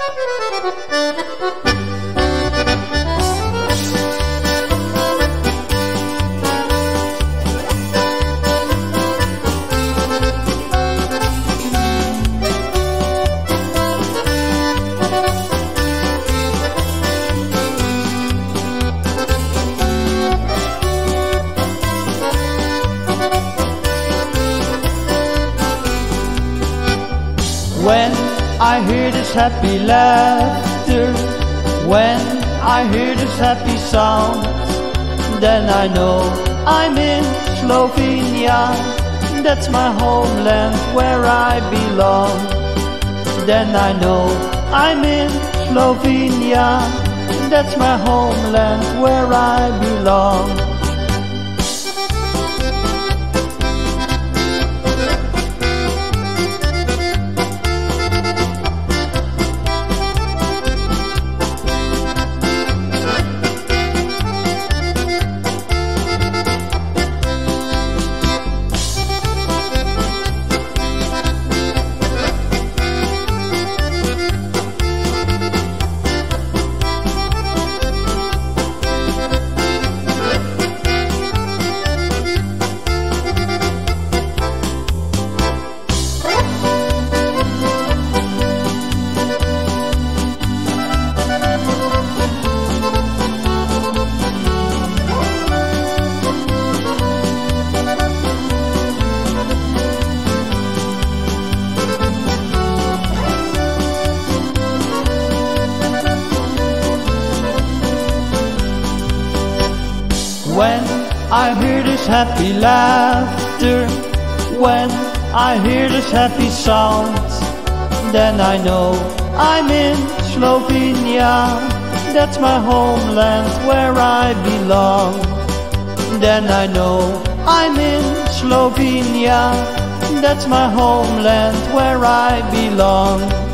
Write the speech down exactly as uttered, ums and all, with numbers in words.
When I hear this happy laughter, when I hear this happy sound, then I know I'm in Slovenia. That's my homeland where I belong. Then I know I'm in Slovenia. That's my homeland where I belong. When I hear this happy laughter, when I hear this happy sound, then I know I'm in Slovenia. That's my homeland where I belong. Then I know I'm in Slovenia. That's my homeland where I belong.